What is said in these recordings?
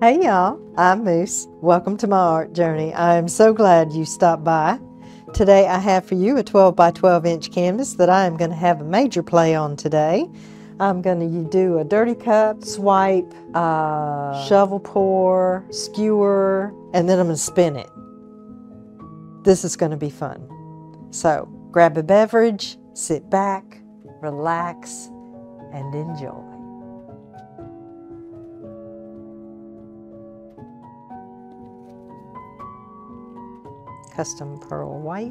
Hey y'all, I'm Moose. Welcome to my art journey. I'm so glad you stopped by. Today I have for you a 12 by 12 inch canvas that I am going to have a major play on today. I'm going to do a dirty cup, swipe, shovel pour, skewer, and then I'm going to spin it. This is going to be fun. So grab a beverage, sit back, relax, and enjoy. Custom pearl white.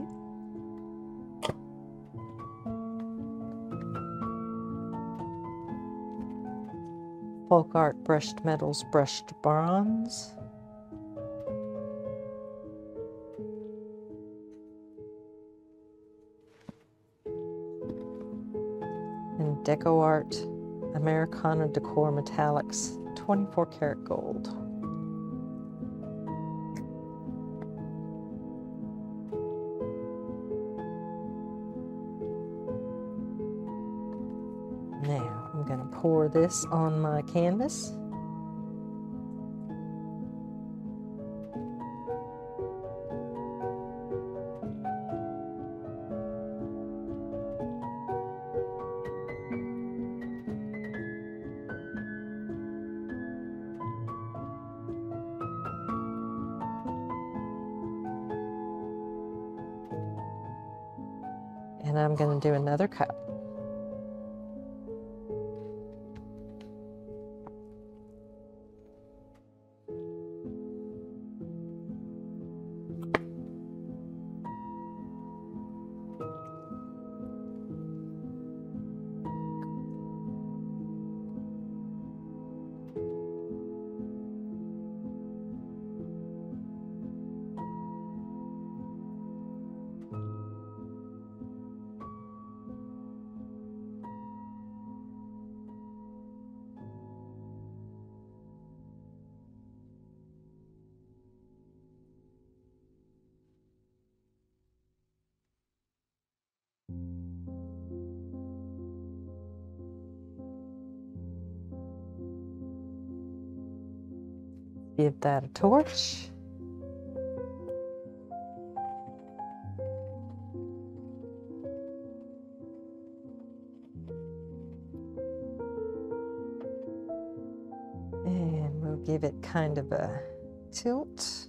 Folk Art Brushed Metals Brushed Bronze. And Deco Art Americana Decor Metallics 24 karat gold. Now I'm going to pour this on my canvas. And I'm going to do another cup. Give that a torch. And we'll give it kind of a tilt.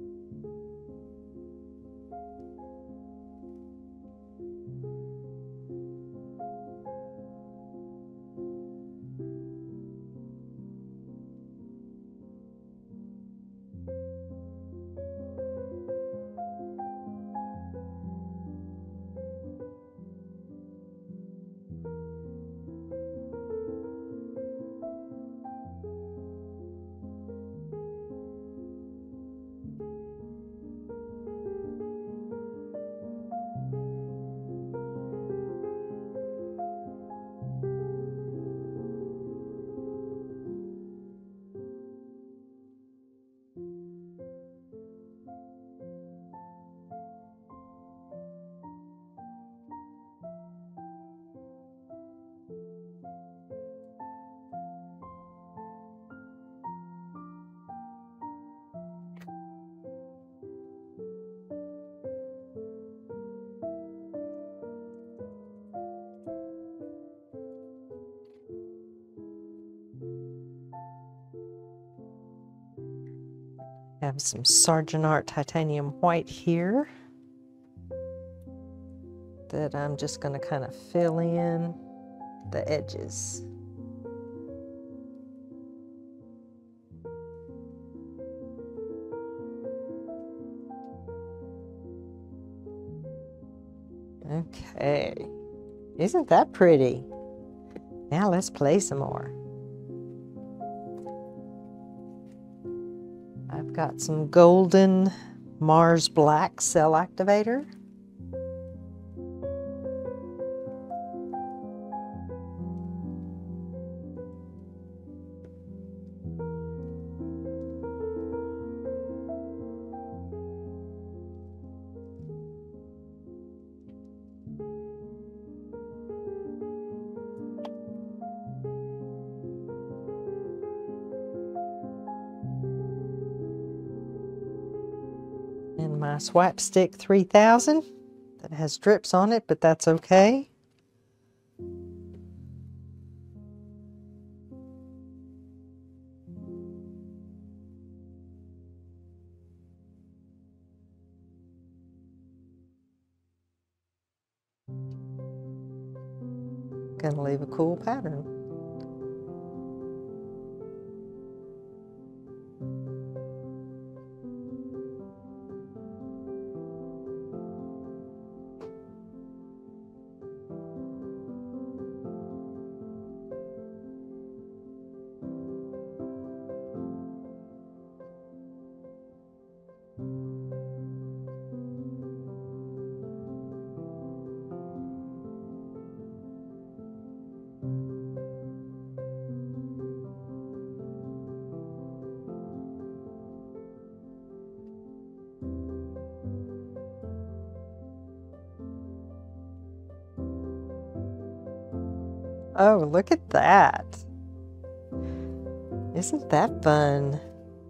Have some Sargent Art titanium white here that I'm just going to kind of fill in the edges. Okay, isn't that pretty? Now let's play some more. I've got some golden Mars Black cell activator. And my Swipe Stick 3000 that has drips on it, but that's okay. Gonna leave a cool pattern. Oh, look at that. Isn't that fun?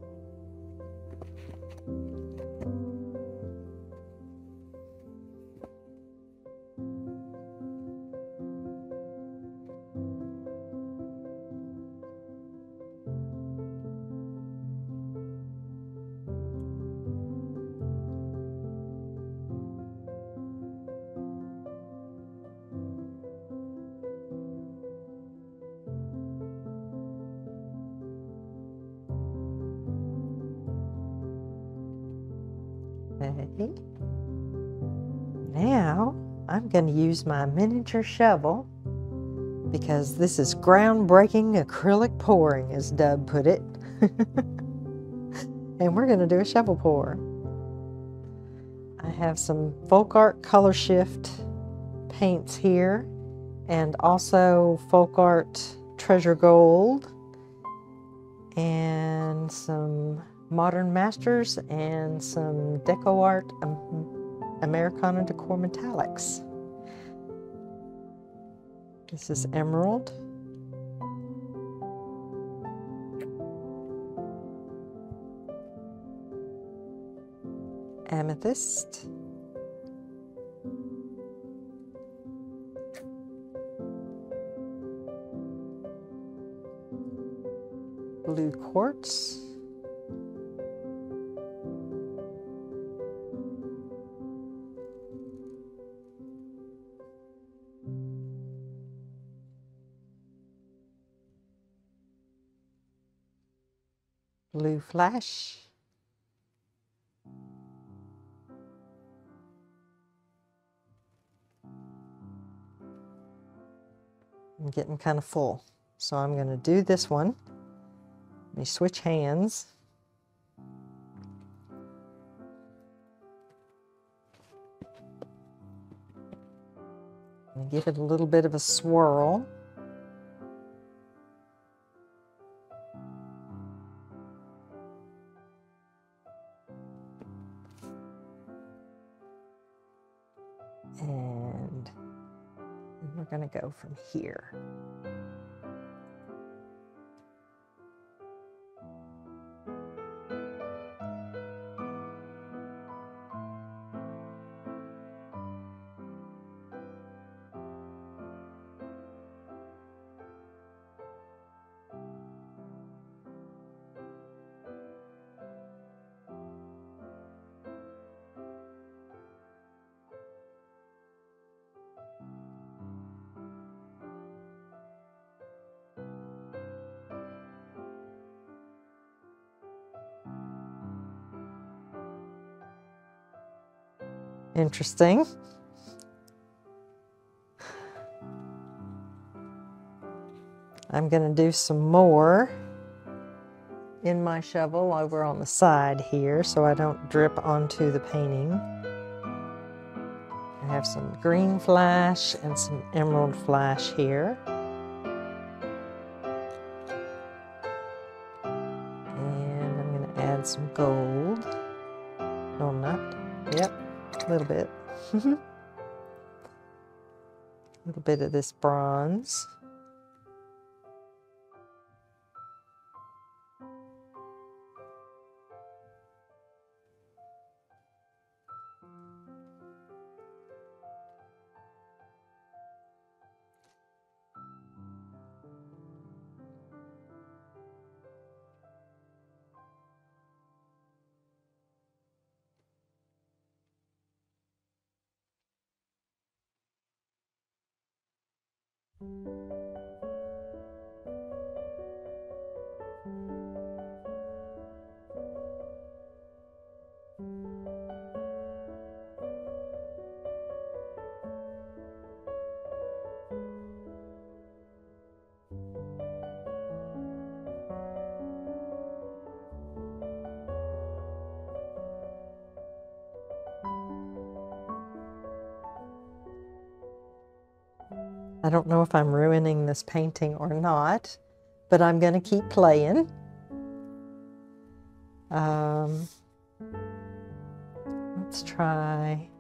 Okay. Now I'm going to use my miniature shovel because this is groundbreaking acrylic pouring, as Dub put it. And we're going to do a shovel pour. I have some Folk Art Color Shift paints here, and also Folk Art Treasure Gold, and some Modern Masters, and some Deco Art Americana Decor Metallics. This is Emerald. Amethyst. Blue quartz. Blue flash. I'm getting kind of full, so I'm going to do this one. Let me switch hands. And give it a little bit of a swirl. And we're going to go from here. Interesting. I'm going to do some more in my shovel over on the side here so I don't drip onto the painting. I have some green flash and some emerald flash here. And I'm going to add some gold. No, not. Yep, a little bit. A little bit of this bronze. I don't know if I'm ruining this painting or not, but I'm going to keep playing. Let's try.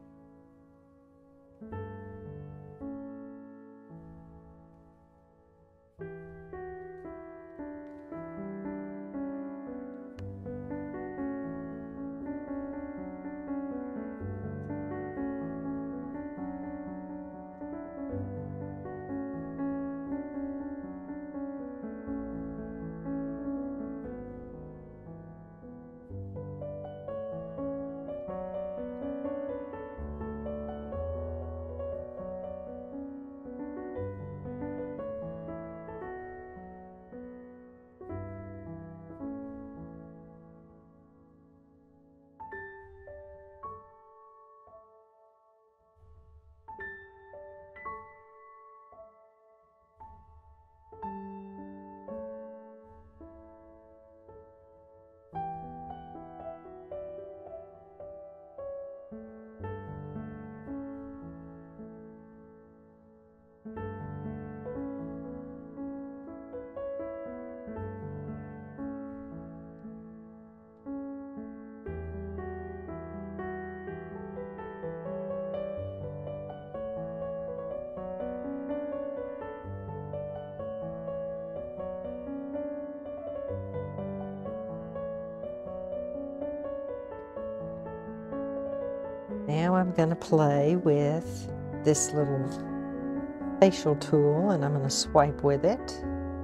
Now I'm going to play with this little facial tool, and I'm going to swipe with it.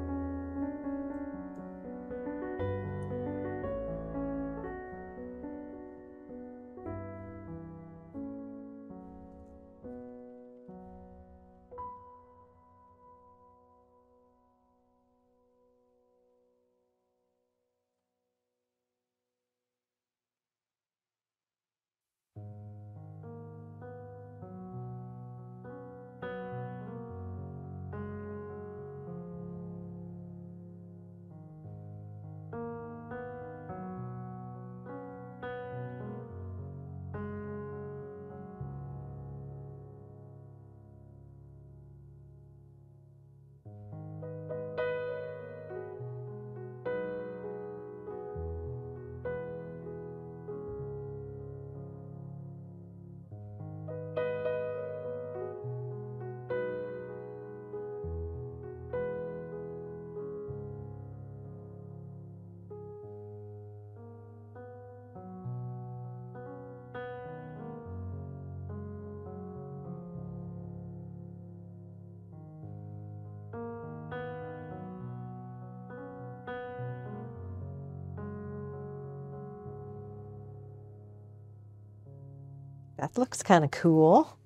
That looks kind of cool.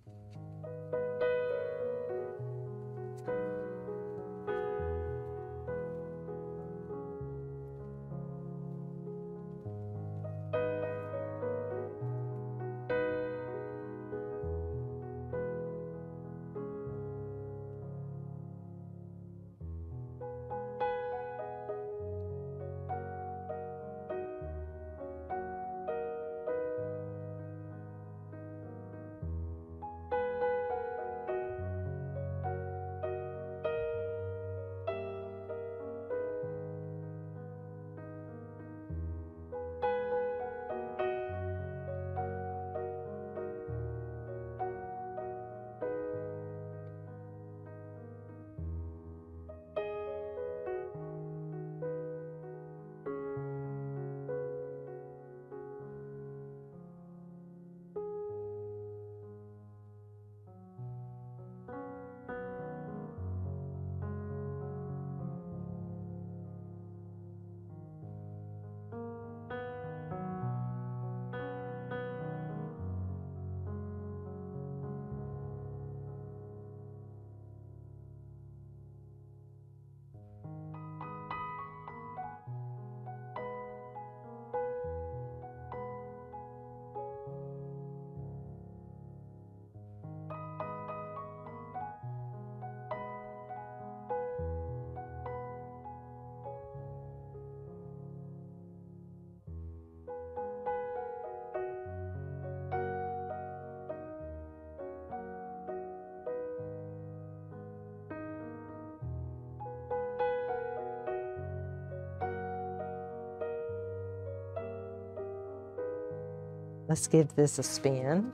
Let's give this a spin.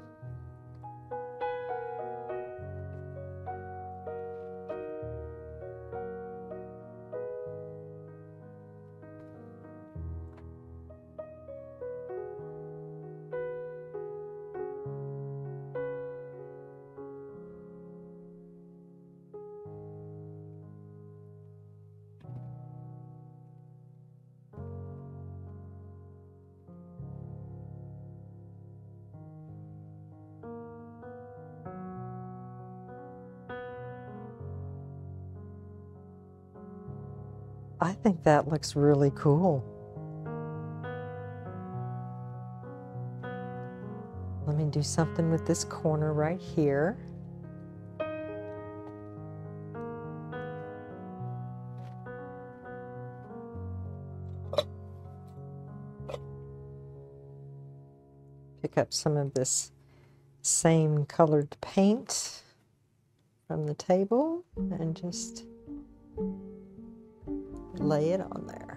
I think that looks really cool. Let me do something with this corner right here. Pick up some of this same colored paint from the table and just lay it on there.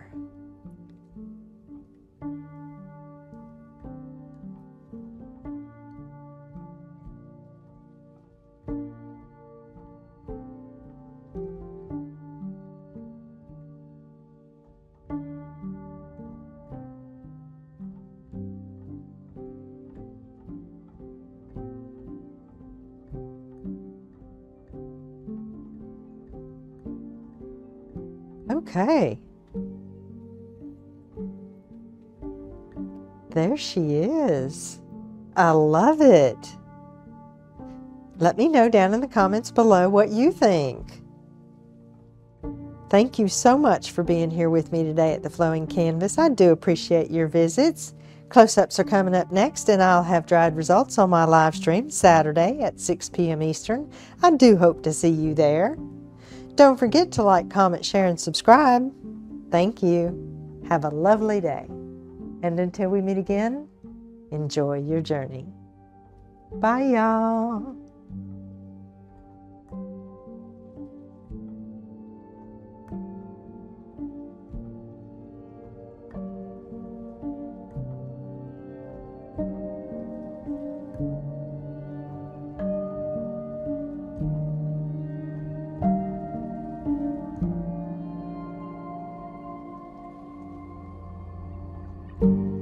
Okay. There she is. I love it. Let me know down in the comments below what you think. Thank you so much for being here with me today at the Flowing Canvas. I do appreciate your visits. Close-ups are coming up next, and I'll have dried results on my live stream Saturday at 6 p.m. Eastern. I do hope to see you there. Don't forget to like, comment, share, and subscribe. Thank you. Have a lovely day. And until we meet again, enjoy your journey. Bye, y'all. Thank you.